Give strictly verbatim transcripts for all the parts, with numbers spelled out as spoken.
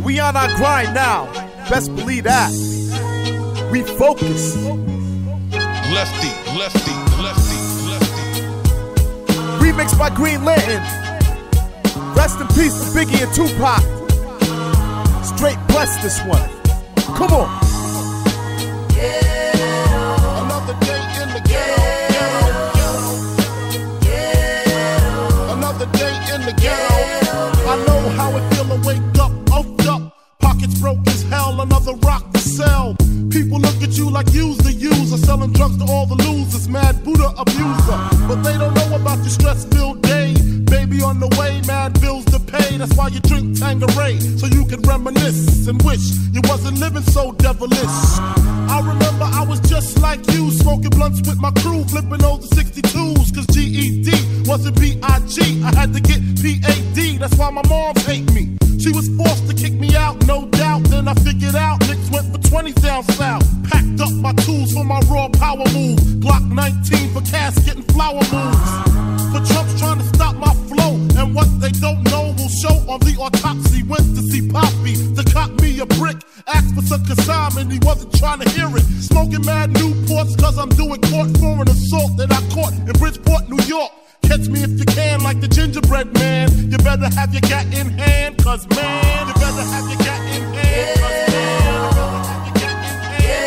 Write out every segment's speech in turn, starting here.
we on our grind now. Best believe that. We focus. Lefty, lefty, lefty, lefty. Remixed by Green Lantern. Rest in peace to Biggie and Tupac. Straight bless this one. Come on. Another day in the ghetto. Another day in the ghetto. I know how it feel to wake up, oaked up. Pockets broke as hell, another rock to sell. People look at you like you's the user, selling drugs to all the losers, mad Buddha abuser. But they don't know about your stress-filled day. Baby on the way, mad bills to pay. That's why you drink Tanqueray, so you can reminisce and wish you wasn't living so devilish. I remember I was just like you, smoking blunts with my crew, flipping over sixty-twos, cause G E D wasn't B I G. I had to get P A D, that's why my mom hate me. She was forced to kick me out, no doubt. Then I figured out Knicks went for twenty down south. Packed up my tools for my raw power move. Glock nineteen for casket and flower moves. For Trump's trying to stop my flow, and what they don't know will show on the autopsy. Went to see Poppy to cop me a brick. Asked for some consignment, he wasn't trying to hear it. Smoking mad Newports cause I'm doing court for an assault that I caught in Bridgeport, New York. Catch me if you can, like the gingerbread man. You better have your gat in hand, cause man, you better have your gat in hand, cause man, you better have your gat in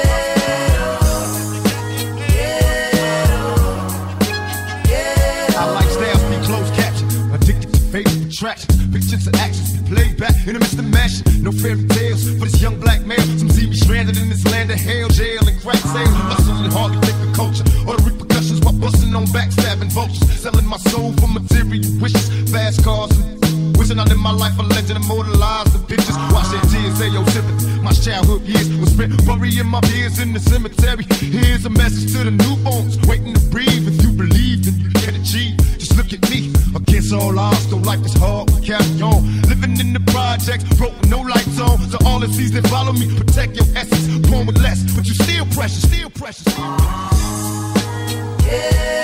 hand. I like styles be closed caption, addicted to favorite attractions. Pictures and actions be played back in the midst of mashing. No fairy tales for this young black male. Some see me stranded in this land of hell, jail and crack sales. Hustling hardly think of culture or the repercussions while busting on backstabbing vultures. Selling my soul for material wishes, fast cars. Wishing I lived my life a legend, immortalized the pictures. Watch their tears, say yo sympathy. My childhood years was spent burying my peers in the cemetery. Here's a message to the newborns, waiting to breathe. If you believe, then you can achieve. Just look at me, against all odds, though life is hard, we carry on. Living in the projects, broke with no lights on. So all the seas that follow me, protect your essence. Born with less, but you still precious, still precious. Still precious. Yeah.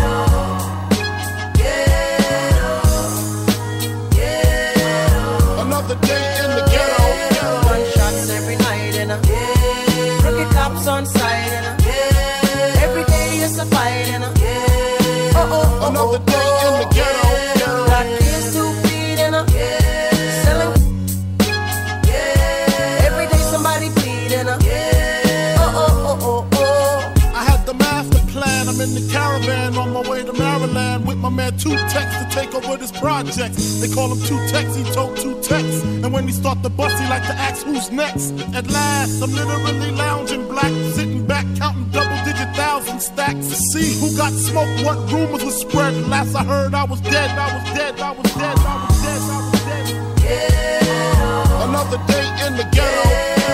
Another day in the ghetto. Gunshots every night and a yeah. Crooked cops on side and a yeah. Every day is a fight and a yeah. Oh oh oh. Another day in the ghetto. Got kids to feed and a yeah. Selling yeah. Every day somebody bleeding a yeah. Oh oh oh oh oh. I had the master plan. I'm in the caravan on my way to Maryland with my man Two Tex to take over this project. They call him Two Tex, he told Two Tex. And when we start the bus, he like to ask who's next. At last, I'm literally lounging black, sitting back, counting double-digit thousand stacks to see who got smoked, what rumors were spread. Last I heard, I was dead, I was dead, I was dead, I was dead, I was dead. Yeah. Another day in the ghetto.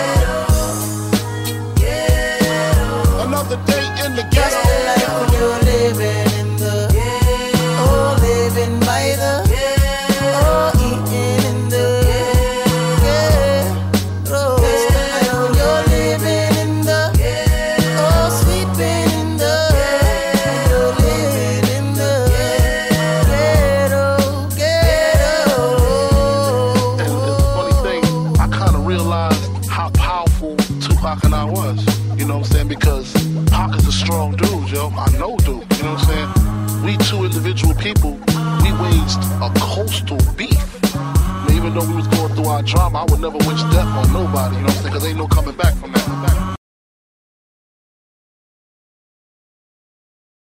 Yeah. Yeah. Another day in the ghetto. Just the life when you're living in the yeah. Oh, living by the yeah. Oh, eating in the yeah. Oh, just the life when you're living in the yeah. Oh, sleeping in the yeah. You're living in the yeah. Ghetto, ghetto. And it's a funny thing, I kind of realized how powerful Tupac and I was. You know what I'm saying? Because Pac is a strong dude, yo. I know dude. You know what I'm saying? We two individual people, we waged a coastal beef. I mean, even though we was going through our drama, I would never wish death on nobody. You know what I'm saying? Because ain't no coming